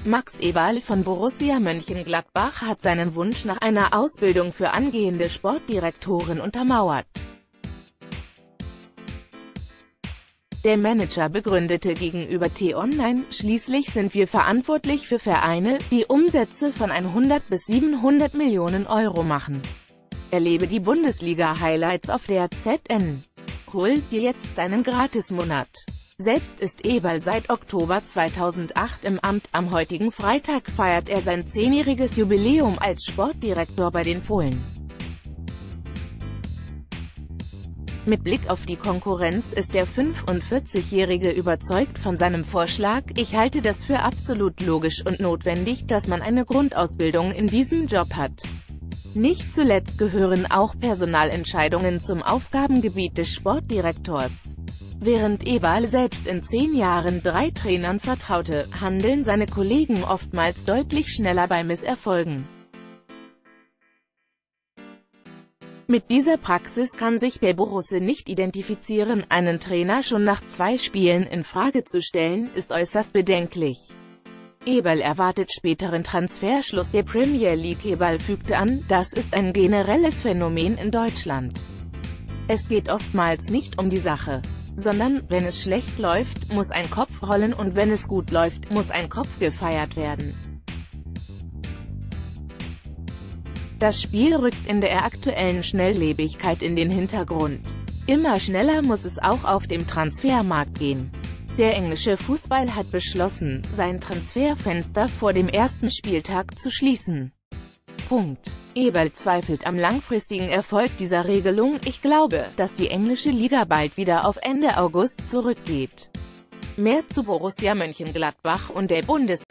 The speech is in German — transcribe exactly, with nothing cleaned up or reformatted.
Max Eberl von Borussia Mönchengladbach hat seinen Wunsch nach einer Ausbildung für angehende Sportdirektoren untermauert. Der Manager begründete gegenüber T-Online: Schließlich sind wir verantwortlich für Vereine, die Umsätze von hundert bis siebenhundert Millionen Euro machen. Erlebe die Bundesliga-Highlights auf der Z N. Hol dir jetzt deinen Gratismonat. Selbst ist Eberl seit Oktober zweitausendacht im Amt. Am heutigen Freitag feiert er sein zehnjähriges Jubiläum als Sportdirektor bei den Fohlen. Mit Blick auf die Konkurrenz ist der fünfundvierzigjährige überzeugt von seinem Vorschlag: Ich halte das für absolut logisch und notwendig, dass man eine Grundausbildung in diesem Job hat. Nicht zuletzt gehören auch Personalentscheidungen zum Aufgabengebiet des Sportdirektors. Während Eberl selbst in zehn Jahren drei Trainern vertraute, handeln seine Kollegen oftmals deutlich schneller bei Misserfolgen. Mit dieser Praxis kann sich der Borusse nicht identifizieren. Einen Trainer schon nach zwei Spielen in Frage zu stellen, ist äußerst bedenklich. Eberl erwartet späteren Transferschluss der Premier League. Eberl fügte an: Das ist ein generelles Phänomen in Deutschland. Es geht oftmals nicht um die Sache, sondern, wenn es schlecht läuft, muss ein Kopf rollen, und wenn es gut läuft, muss ein Kopf gefeiert werden. Das Spiel rückt in der aktuellen Schnelllebigkeit in den Hintergrund. Immer schneller muss es auch auf dem Transfermarkt gehen. Der englische Fußball hat beschlossen, sein Transferfenster vor dem ersten Spieltag zu schließen. Punkt. Eberl zweifelt am langfristigen Erfolg dieser Regelung. Ich glaube, dass die englische Liga bald wieder auf Ende August zurückgeht. Mehr zu Borussia Mönchengladbach und der Bundes